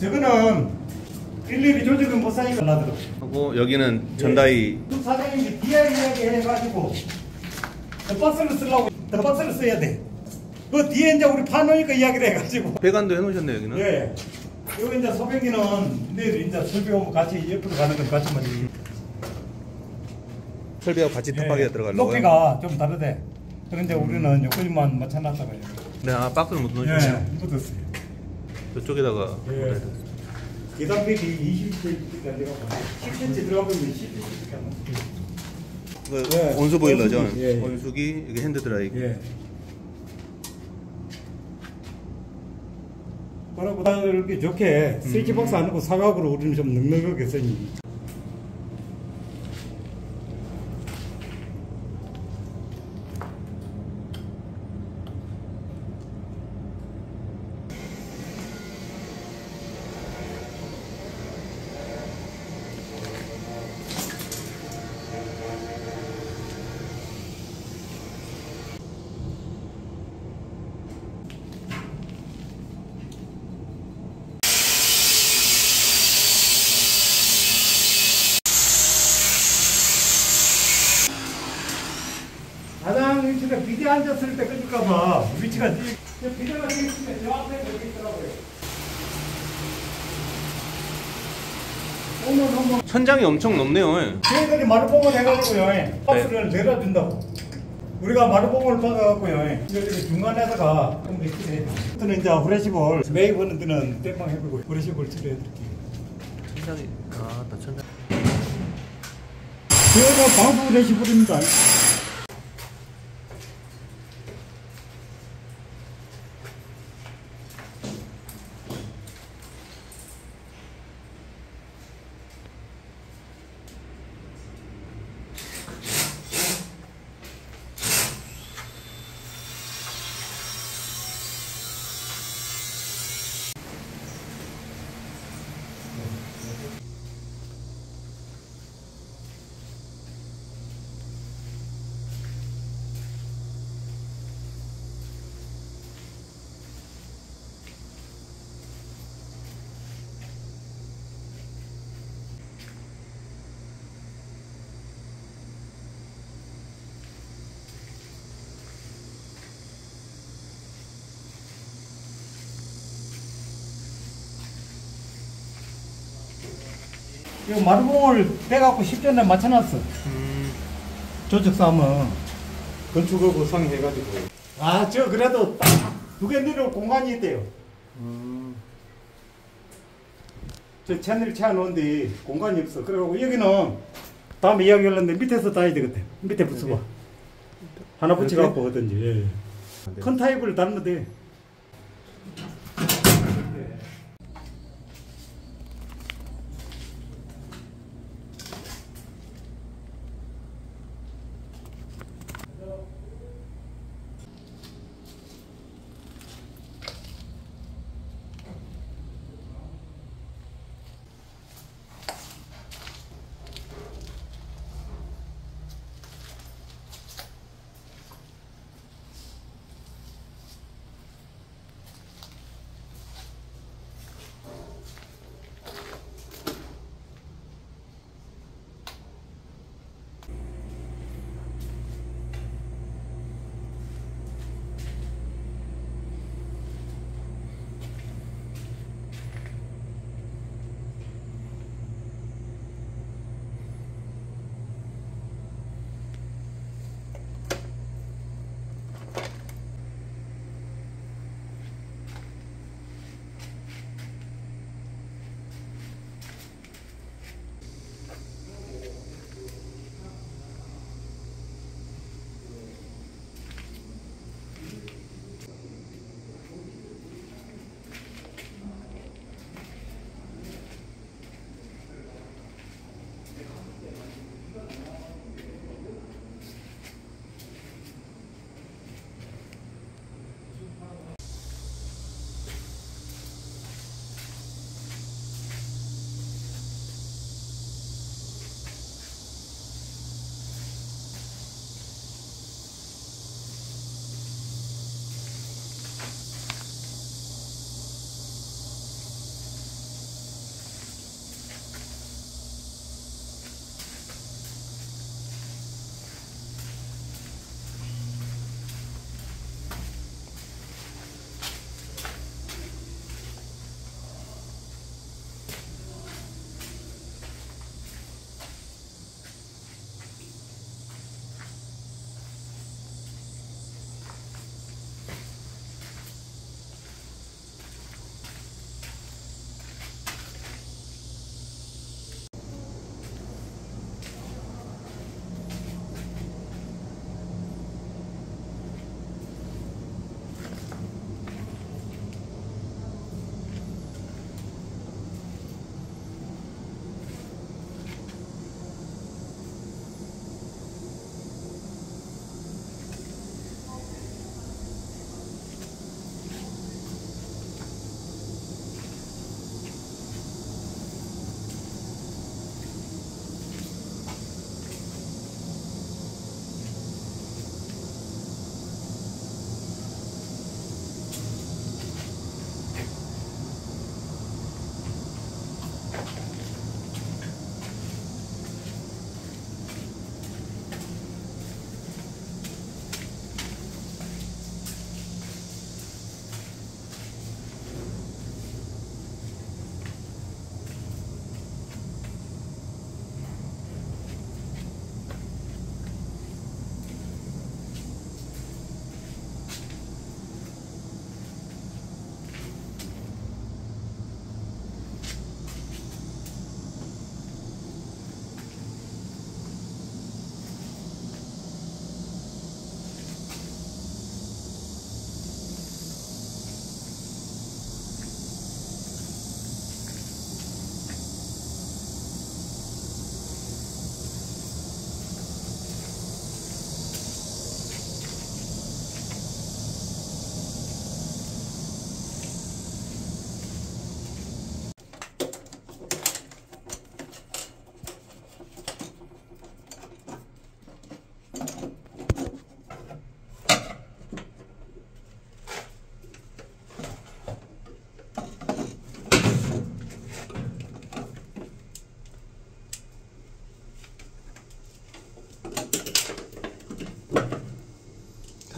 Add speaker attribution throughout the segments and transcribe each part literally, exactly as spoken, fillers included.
Speaker 1: 저거는 일일이 조직은 못 사니까 나더라고.
Speaker 2: 하고 여기는 전다이.
Speaker 1: 그 사장님이 디아이 이야기 해가지고 더 박스를 쓰려고 더 박스를 써야 돼. 그 뒤에 이제 우리 파노니까 이야기를 해가지고.
Speaker 2: 배관도 해놓으셨네 여기는.
Speaker 1: 예. 여기 이제 소변기는 내일 이제 설비하고 같이 옆으로 가는 건 같이 맞지. 음.
Speaker 2: 설비하고 같이 톱하게
Speaker 1: 예.
Speaker 2: 들어가려고요.
Speaker 1: 높이가 좀 다르대. 그런데 우리는 여기만 맞춰놨다고요.
Speaker 2: 네, 아 박스를 못 넣으셨네요.
Speaker 1: 예, 묻었어요.
Speaker 2: 저쪽에다가.
Speaker 1: 예. 계단벽이 이십 센티미터가 들어가고 십 센티미터 들어가면 십 센티미터가
Speaker 2: 그
Speaker 1: 예.
Speaker 2: 온수 보일러죠.
Speaker 1: 온수기, 예, 예.
Speaker 2: 온수기, 이게 핸드 드라이기.
Speaker 1: 예. 그러고 이렇게 좋게 스위치박스 안 하고 사각으로 우리는 좀 넉넉하게 쓰니. 가장 위치가 비대 앉았을 때 그럴까봐 위치가 비대가 되어 있으면 저 앞에 여기 있더라고요. 오늘 한번
Speaker 2: 천장이 엄청 높네요.
Speaker 1: 저희들이 마루봉을 해가지고요 박스를
Speaker 2: 네.
Speaker 1: 내려준다고. 우리가 마루봉을 박아갖고요 여기 중간에다가 좀 이렇게 해요. 저는 이제 후레시볼 매입하는 데는 땜빵 해보고 후레시볼 치료해드릴게요.
Speaker 2: 천장이 아나 천장.
Speaker 1: 저희가 방수 후레시볼입니다. 이 마루봉을 빼갖고 십 전에 맞춰놨어. 음. 조적 싸면 건축하고 상해가지고. 아, 저 그래도 두 개 내려올 공간이 있대요. 음. 저 채널 채워놓은데 공간이 없어. 그래갖고 여기는 다음에 이야기 하려는데 밑에서 따야 되겠대. 밑에 붙여봐. 하나 붙여갖고 하든지. 예. 큰 타입을 달면 돼.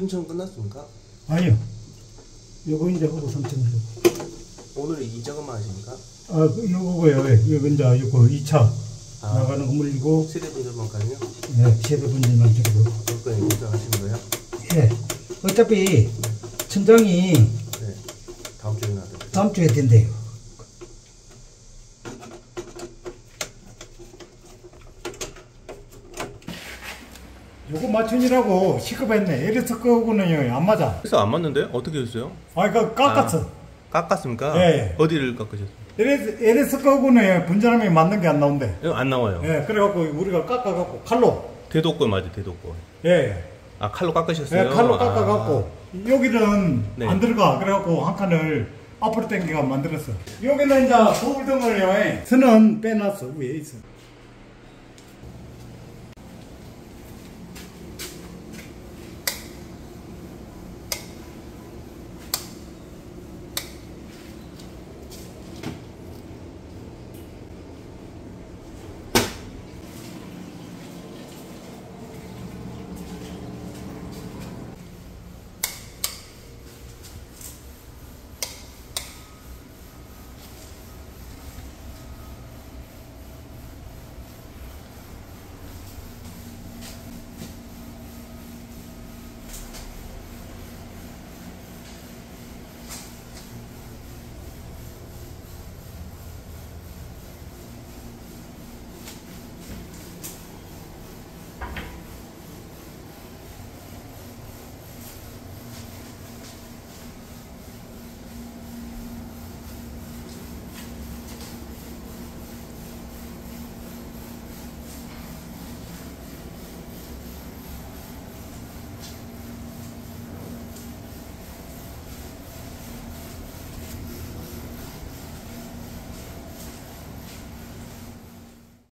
Speaker 2: 삼천 끝났습니까?
Speaker 1: 아니요. 요거 이제 하고 삼천 원.
Speaker 2: 오늘 이 작업만 하십니까?
Speaker 1: 아, 그, 요거고요. 요거 이제 요거 이 차
Speaker 2: 아.
Speaker 1: 나가는 건물이고.
Speaker 2: 세대 분들만까지요?
Speaker 1: 예, 세대 분들만 주고.
Speaker 2: 그거에 인정하시는 거예요?
Speaker 1: 예. 어차피 천장이
Speaker 2: 네. 다음 주에 나도.
Speaker 1: 다음 주에 된대요. 요거 맞춘이라고 시급했네. 이래서 거고는요 안 맞아.
Speaker 2: 그래서 안 맞는데 어떻게 했어요?
Speaker 1: 아, 그 깎았어.
Speaker 2: 아, 깎았습니까?
Speaker 1: 예, 예.
Speaker 2: 어디를 깎으셨어요?
Speaker 1: 이래서 이래서 거고는 분전하면 맞는 게 안 나온대.
Speaker 2: 이거 안 나와요.
Speaker 1: 예, 그래갖고 우리가 깎아갖고 칼로.
Speaker 2: 대도권 맞아, 대도권.
Speaker 1: 예, 예.
Speaker 2: 아, 칼로 깎으셨어요?
Speaker 1: 예, 칼로 깎아갖고 여기는
Speaker 2: 네.
Speaker 1: 안 들어가. 그래갖고 한 칸을 앞으로 당겨가 만들었어. 여기는 이제 거울등을요, 선은 빼놨어. 위에 있어.